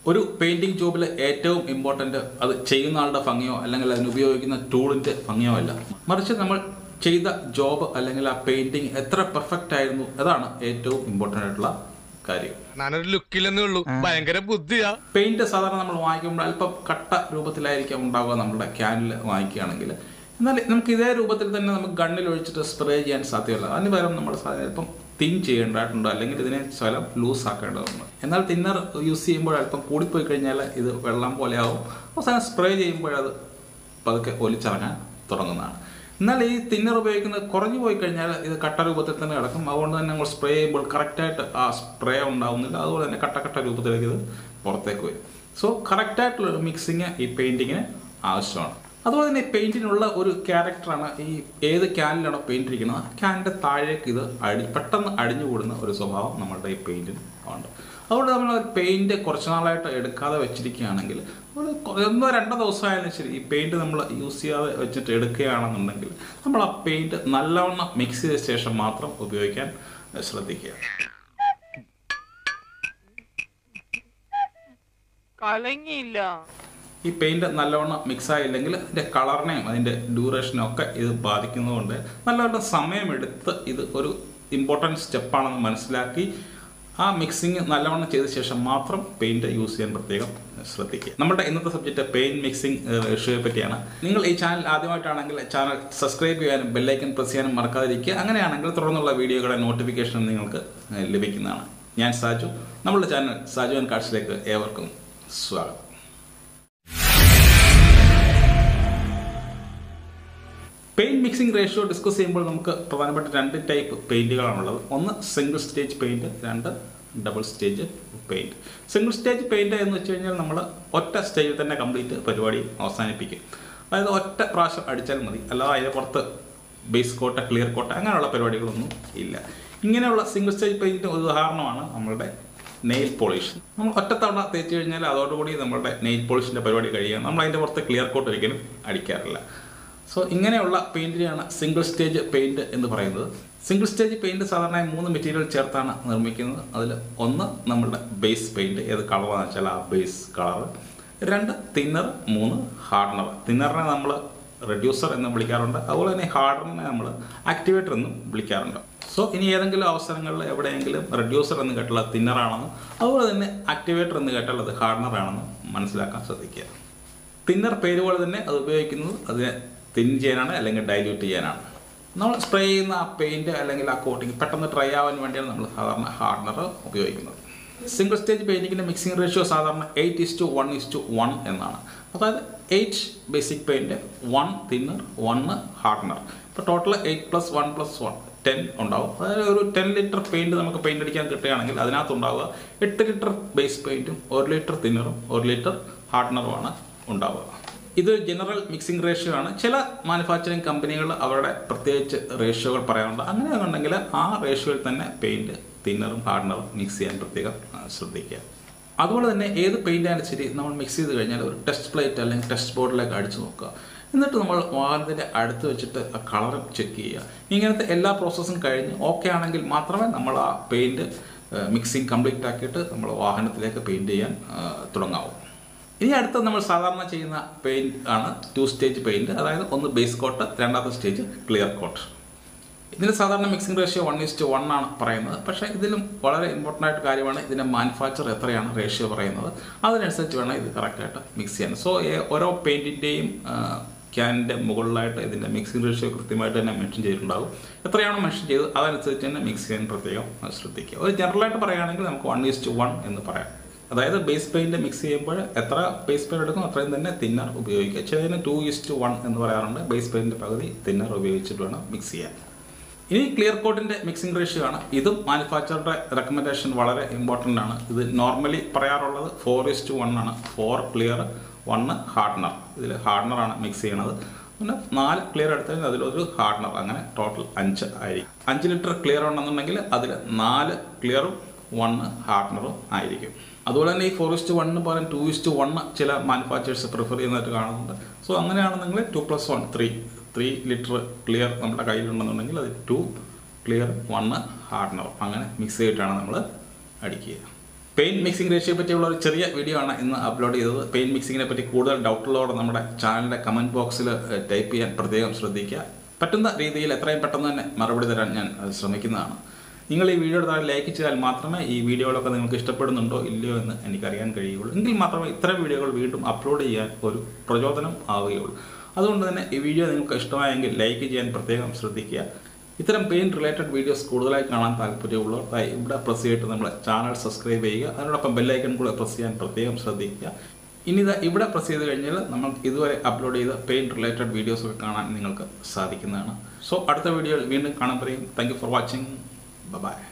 ഒരു പെയിന്റിംഗ് ജോബിൽ ഏറ്റവും ഇമ്പോർട്ടന്റ് അത് ചെയ്യുന്ന ആളുടെ ഭംഗിയോ അല്ലെങ്കിൽ അതിന് ഉപയോഗിക്കുന്ന ടൂളിന്റെ ഭംഗിയോ അല്ല, മറിച്ച് നമ്മൾ ചെയ്ത ജോബ് അല്ലെങ്കിൽ ആ പെയിന്റിംഗ് എത്ര പെർഫെക്റ്റ് ആയിരുന്നു അതാണ് ഏറ്റവും ഇമ്പോർട്ടന്റ് ആയിട്ടുള്ള കാര്യം. പെയിന്റ് സാധാരണ നമ്മൾ വാങ്ങിക്കുമ്പോൾ അല്പം കട്ട രൂപത്തിലായിരിക്കും ഉണ്ടാവുക നമ്മുടെ ക്യാനിൽ വാങ്ങിക്കുകയാണെങ്കിൽ. എന്നാൽ നമുക്ക് ഇതേ രൂപത്തിൽ തന്നെ നമുക്ക് ഗണ്ണിൽ ഒഴിച്ചിട്ട് സ്പ്രേ ചെയ്യാൻ സാധ്യമല്ല. അതിന് പകരം നമ്മൾ അല്പം തിൻ ചെയ്യേണ്ടതായിട്ടുണ്ട്, അല്ലെങ്കിൽ ഇതിനെ സ്വലം ലൂസ് ആക്കേണ്ടതുണ്ട്. എന്നാൽ തിന്നർ യൂസ് ചെയ്യുമ്പോൾ അല്പം കൂടിപ്പോയി കഴിഞ്ഞാൽ ഇത് വെള്ളം പോലെ ആവും. അവസാനം സ്പ്രേ ചെയ്യുമ്പോൾ അത് പതുക്കെ ഒലിച്ചിറങ്ങാൻ തുടങ്ങുന്നതാണ്. എന്നാൽ ഈ തിന്നർ ഉപയോഗിക്കുന്നത് കുറഞ്ഞു പോയി കഴിഞ്ഞാൽ ഇത് കട്ട രൂപത്തിൽ തന്നെ കിടക്കും. അതുകൊണ്ട് തന്നെ നമ്മൾ സ്പ്രേ ചെയ്യുമ്പോൾ കറക്റ്റായിട്ട് ആ സ്പ്രേ ഉണ്ടാവുന്നില്ല. അതുപോലെ തന്നെ കട്ട രൂപത്തിലേക്ക് ഇത് പുറത്തേക്ക് വരും. സോ കറക്റ്റായിട്ടുള്ളൊരു മിക്സിങ് ഈ പെയിന്റിങ്ങിന് ആവശ്യമാണ്. അതുപോലെ തന്നെ ഈ പെയിന്റിനുള്ള ഒരു ക്യാരക്ടറാണ് ഈ ഏത് ക്യാനിലാണോ പെയിന്റ് ഇരിക്കുന്നത് ക്യാനിന്റെ താഴേക്ക് ഇത് പെട്ടെന്ന് അടിഞ്ഞുകൂടുന്ന ഒരു സ്വഭാവം നമ്മുടെ ഈ പെയിന്റിന് ഉണ്ട്. അതുകൊണ്ട് നമ്മൾ പെയിന്റ് കുറച്ച് നാളായിട്ട് എടുക്കാതെ വെച്ചിരിക്കുകയാണെങ്കിൽ ഒരു 1-2 ദിവസമായാലും ശരി ഈ പെയിന്റ് നമ്മൾ യൂസ് ചെയ്യാതെ വെച്ചിട്ട് എടുക്കുകയാണെന്നുണ്ടെങ്കിൽ നമ്മൾ ആ പെയിന്റ് നല്ലവണ്ണം മിക്സ് ചെയ്ത ശേഷം മാത്രം ഉപയോഗിക്കാൻ ശ്രദ്ധിക്കുക. ഈ പെയിന്റ് നല്ലവണ്ണം മിക്സ് ആയില്ലെങ്കിൽ അതിന്റെ കളറിനെയും അതിന്റെ ഡ്യൂറേഷനും ഒക്കെ ഇത് ബാധിക്കുന്നതുകൊണ്ട് നല്ലവണ്ണം സമയമെടുത്ത് ഇത് ഒരു ഇമ്പോർട്ടൻറ്റ് സ്റ്റെപ്പാണെന്ന് മനസ്സിലാക്കി ആ മിക്സിങ് നല്ലവണ്ണം ചെയ്ത ശേഷം മാത്രം പെയിന്റ് യൂസ് ചെയ്യാൻ പ്രത്യേകം ശ്രദ്ധിക്കുക. നമ്മുടെ ഇന്നത്തെ സബ്ജക്റ്റ് പെയിന്റ് മിക്സിംഗ് റേഷ്യോയെ പറ്റിയാണ്. നിങ്ങൾ ഈ ചാനൽ ആദ്യമായിട്ടാണെങ്കിൽ ചാനൽ സബ്സ്ക്രൈബ് ചെയ്യാനും ബെല്ലൈക്കൺ പ്രസ് ചെയ്യാനും മറക്കാതിരിക്കുക. അങ്ങനെയാണെങ്കിൽ തുടർന്നുള്ള വീഡിയോകളുടെ നോട്ടിഫിക്കേഷൻ നിങ്ങൾക്ക് ലഭിക്കുന്നതാണ്. ഞാൻ സാജു. നമ്മുടെ ചാനൽ സാജു ആൻഡ് കാർഡ്സിലേക്ക് ഏവർക്കും സ്വാഗതം. പെയിന്റ് മിക്സിംഗ് റേഷ്യോ ഡിസ്കസ് ചെയ്യുമ്പോൾ നമുക്ക് പ്രധാനപ്പെട്ട 2 ടൈപ്പ് പെയിന്റുകളാണുള്ളത്. ഒന്ന് single stage paint, 2 double stage paint. Single stage paint എന്ന് വെച്ച് കഴിഞ്ഞാൽ നമ്മൾ ഒറ്റ സ്റ്റേജിൽ തന്നെ കംപ്ലീറ്റ് പരിപാടി അവസാനിപ്പിക്കും. അതായത് ഒറ്റ പ്രാവശ്യം അടിച്ചാൽ മതി, അല്ലാതെ അതിന് പുറത്ത് ബേസ് കോട്ട്, ക്ലിയർ കോട്ട് അങ്ങനെയുള്ള പരിപാടികളൊന്നും ഇല്ല. ഇങ്ങനെയുള്ള സിംഗിൾ സ്റ്റേജ് പെയിന്റിന് ഒരു ഉദാഹരണമാണ് നമ്മളുടെ നെയിൽ പോളിഷ്. നമ്മൾ ഒറ്റത്തവണ തേച്ച് കഴിഞ്ഞാൽ അതോടുകൂടി നമ്മുടെ നെയിൽ പോളിഷിൻ്റെ പരിപാടി കഴിയുകയാണ്. നമ്മൾ അതിൻ്റെ പുറത്ത് ക്ലിയർ കോട്ട് ഒരിക്കലും അടിക്കാറില്ല. സോ ഇങ്ങനെയുള്ള പെയിന്റിനെയാണ് സിംഗിൾ സ്റ്റേജ് പെയിന്റ് എന്ന് പറയുന്നത്. സിംഗിൾ സ്റ്റേജ് പെയിന്റ് സാധാരണ 3 മെറ്റീരിയൽ ചേർത്താണ് നിർമ്മിക്കുന്നത്. അതിൽ ഒന്ന് നമ്മളുടെ ബേസ് പെയിന്റ്, ഏത് കളറാണെന്ന് വെച്ചാൽ ആ ബേസ് കളർ, 2 തിന്നർ, 3 ഹാർഡനർ. തിന്നറിനെ നമ്മൾ റെഡ്യൂസർ എന്ന് വിളിക്കാറുണ്ട്, അതുപോലെ തന്നെ ഹാർഡനറിനെ നമ്മൾ ആക്ടിവേറ്റർ എന്നും വിളിക്കാറുണ്ട്. സോ ഇനി ഏതെങ്കിലും അവസരങ്ങളിൽ എവിടെയെങ്കിലും റെഡ്യൂസർ എന്ന് കേട്ടുള്ള തിന്നറാണെന്നും അതുപോലെ തന്നെ ആക്ടിവേറ്റർ എന്ന് കേട്ടുള്ളത് ഹാർഡനർ ആണെന്നും മനസ്സിലാക്കാൻ ശ്രദ്ധിക്കുക. തിന്നർ പേര് പോലെ തന്നെ അത് ഉപയോഗിക്കുന്നത് അതിനെ തിൻ ചെയ്യാനാണ് അല്ലെങ്കിൽ ഡൈല്യൂട്ട് ചെയ്യാനാണ്. നമ്മൾ സ്പ്രേ ചെയ്യുന്ന ആ പെയിന്റ് അല്ലെങ്കിൽ ആ കോട്ടിങ് പെട്ടെന്ന് ഡ്രൈ ആവാൻ വേണ്ടിയാണ് നമ്മൾ സാധാരണ ഹാർഡനർ ഉപയോഗിക്കുന്നത്. സിംഗിൾ സ്റ്റേജ് പെയിന്റിങ്ങിന്റെ മിക്സിംഗ് റേഷ്യോ സാധാരണ 8:1:1 എന്നാണ്. അതായത് 8 ബേസിക് പെയിന്റ്, 1 തിന്നർ, 1 ഹാർഡനർ. ഇപ്പോൾ ടോട്ടൽ 8+1+1 10 ഉണ്ടാവും. അതായത് ഒരു 10 ലിറ്റർ പെയിന്റ് നമുക്ക് പെയിന്റ് അടിക്കാൻ കിട്ടുകയാണെങ്കിൽ അതിനകത്തുണ്ടാവുക 8 ലിറ്റർ ബേസ് പെയിന്റും 1 ലിറ്റർ തിന്നറും 1 ലിറ്റർ ഹാർഡനറുമാണ് ഉണ്ടാവുക. ഇത് ജനറൽ മിക്സിംഗ് റേഷ്യോ ആണ്. ചില മാനുഫാക്ചറിങ് കമ്പനികൾ അവരുടെ പ്രത്യേകിച്ച് റേഷ്യോകൾ പറയാറുണ്ട്. അങ്ങനെയാണെന്നുണ്ടെങ്കിൽ ആ റേഷ്യോയിൽ തന്നെ പെയിന്റ് തിന്നറും ഹാർഡനറും മിക്സ് ചെയ്യാൻ പ്രത്യേകം ശ്രദ്ധിക്കുക. അതുപോലെ തന്നെ ഏത് പെയിന്റ് ആയാലും ശരി നമ്മൾ മിക്സ് ചെയ്ത് കഴിഞ്ഞാൽ ഒരു ടെസ്റ്റ് പ്ലേറ്റ് അല്ലെങ്കിൽ ടെസ്റ്റ് ബോർഡിലേക്ക് അടിച്ചു നോക്കുക. എന്നിട്ട് നമ്മൾ വാഹനത്തിൻ്റെ അടുത്ത് വെച്ചിട്ട് ആ കളർ ചെക്ക് ചെയ്യുക. ഇങ്ങനത്തെ എല്ലാ പ്രോസസ്സും കഴിഞ്ഞ് ഓക്കെ ആണെങ്കിൽ മാത്രമേ നമ്മൾ ആ പെയിന്റ് മിക്സിംഗ് കംപ്ലീറ്റ് ആക്കിയിട്ട് നമ്മൾ വാഹനത്തിലേക്ക് പെയിന്റ് ചെയ്യാൻ തുടങ്ങാവൂ. ഇനി അടുത്ത നമ്മൾ സാധാരണ ചെയ്യുന്ന പെയിന്റ് ആണ് 2 സ്റ്റേജ് പെയിന്റ്. അതായത് ഒന്ന് ബേസ് കോട്ട്, രണ്ടാമത്തെ സ്റ്റേജ് ക്ലിയർ കോട്ട്. ഇതിന് സാധാരണ മിക്സിംഗ് റേഷ്യോ 1:1 ആണ് പറയുന്നത്. പക്ഷേ ഇതിലും വളരെ ഇമ്പോർട്ടൻ്റ് ആയിട്ട് കാര്യമാണ് ഇതിൻ്റെ മാനുഫാക്ചർ എത്രയാണ് റേഷ്യോ പറയുന്നത്. അതിനനുസരിച്ച് വേണം ഇത് കറക്റ്റായിട്ട് മിക്സ് ചെയ്യാൻ. സോ ഓരോ പെയിൻറ്റിൻ്റെയും ക്യാനിൻ്റെ മുകളിലായിട്ട് ഇതിൻ്റെ മിക്സിംഗ് റേഷ്യോ കൃത്യമായിട്ട് തന്നെ മെൻഷൻ ചെയ്തിട്ടുണ്ടാകും. എത്രയാണോ മെൻഷൻ ചെയ്തത് അതനുസരിച്ച് തന്നെ മിക്സ് ചെയ്യാൻ പ്രത്യേകം ശ്രദ്ധിക്കുക. ഒരു ജനറലായിട്ട് പറയുകയാണെങ്കിൽ നമുക്ക് 1:1 എന്ന് പറയാം. അതായത് ബേസ് പെയിന്റ് മിക്സ് ചെയ്യുമ്പോൾ എത്ര ബേസ് പെയിന്റ് എടുക്കും അത്രയും തന്നെ തിന്നർ ഉപയോഗിക്കുക. ചിലതിന് 2:1 എന്ന് പറയാറുണ്ട്. ബേസ് പെയിന്റിന്റെ പകുതി തിന്നർ ഉപയോഗിച്ചിട്ട് വേണം മിക്സ് ചെയ്യാൻ. ഇനി ക്ലിയർ കോട്ടിന്റെ മിക്സിംഗ് റേഷ്യോ ആണ്. ഇതും മാനുഫാക്ചറുടെ റെക്കമെൻഡേഷൻ വളരെ ഇമ്പോർട്ടൻ്റ് ആണ്. ഇത് നോർമലി പറയാറുള്ളത് 4:1 ആണ്. 4 ക്ലിയർ, 1 ഹാർഡനർ. ഇതിൽ ഹാർഡനറാണ് മിക്സ് ചെയ്യണത്. പിന്നെ 4 ക്ലിയർ എടുത്താൽ അതിലൊരു ഹാർഡനർ, അങ്ങനെ ടോട്ടൽ 5 ആയിരിക്കും. 5 ലിറ്റർ ക്ലിയർ ഉണ്ടെന്നുണ്ടെങ്കിൽ അതിൽ 4 ക്ലിയറും 1 ഹാർഡനറും ആയിരിക്കും. അതുപോലെ തന്നെ ഈ 4:1 പകരം 2:1 ചില മാനുഫാക്ചേഴ്സ് പ്രിഫർ ചെയ്യുന്നതായിട്ട് കാണുന്നുണ്ട്. സോ അങ്ങനെയാണെന്നുണ്ടെങ്കിൽ 2+1 3 ലിറ്റർ ക്ലിയർ നമ്മുടെ കയ്യിലുണ്ടെന്നുണ്ടെങ്കിൽ അത് 2 ക്ലിയർ 1 ഹാർഡനർ അങ്ങനെ മിക്സ് ചെയ്തിട്ടാണ് നമ്മൾ അടിക്കുക. പെയിൻറ്റ് മിക്സിംഗ് റേഷ്യോയെ പറ്റിയുള്ള ഒരു ചെറിയ വീഡിയോ ആണ് ഇന്ന് അപ്ലോഡ് ചെയ്തത്. പെയിൻറ്റ് മിക്സിങ്ങിനെ പറ്റി കൂടുതൽ ഡൗട്ടുള്ളവർ നമ്മുടെ ചാനലിൻ്റെ കമൻറ്റ് ബോക്സിൽ ടൈപ്പ് ചെയ്യാൻ പ്രത്യേകം ശ്രദ്ധിക്കുക. പറ്റുന്ന രീതിയിൽ എത്രയും പെട്ടെന്ന് തന്നെ മറുപടി തരാൻ ഞാൻ ശ്രമിക്കുന്നതാണ്. നിങ്ങൾ ഈ വീഡിയോ താഴെ ലൈക്ക് ചെയ്താൽ മാത്രമേ ഈ വീഡിയോകളൊക്കെ നിങ്ങൾക്ക് ഇഷ്ടപ്പെടുന്നുണ്ടോ ഇല്ലയോ എന്ന് എനിക്കറിയാൻ കഴിയുള്ളൂ. എങ്കിൽ മാത്രമേ ഇത്തരം വീഡിയോകൾ വീണ്ടും അപ്ലോഡ് ചെയ്യാൻ ഒരു പ്രചോദനം ആവുകയുള്ളൂ. അതുകൊണ്ട് തന്നെ ഈ വീഡിയോ നിങ്ങൾക്ക് ഇഷ്ടമായെങ്കിൽ ലൈക്ക് ചെയ്യാൻ പ്രത്യേകം ശ്രദ്ധിക്കുക. ഇത്തരം പെയിൻറ്റ് റിലേറ്റഡ് വീഡിയോസ് കൂടുതലായി കാണാൻ താല്പര്യമുള്ളവർ ഇവിടെ പ്രസ് ചെയ്തിട്ട് നമ്മുടെ ചാനൽ സബ്സ്ക്രൈബ് ചെയ്യുക. അതിനോടൊപ്പം ബെല്ലൈക്കൺ കൂടെ പ്രസ് ചെയ്യാൻ പ്രത്യേകം ശ്രദ്ധിക്കുക. ഇനി ഇവിടെ പ്രസ് ചെയ്ത് കഴിഞ്ഞാൽ നമ്മൾ ഇതുവരെ അപ്ലോഡ് ചെയ്ത പെയിൻറ്റ് റിലേറ്റഡ് വീഡിയോസൊക്കെ കാണാൻ നിങ്ങൾക്ക് സാധിക്കുന്നതാണ്. സോ അടുത്ത വീഡിയോയിൽ വീണ്ടും കാണാൻ പറയും. Thank you for watching. Bye-bye.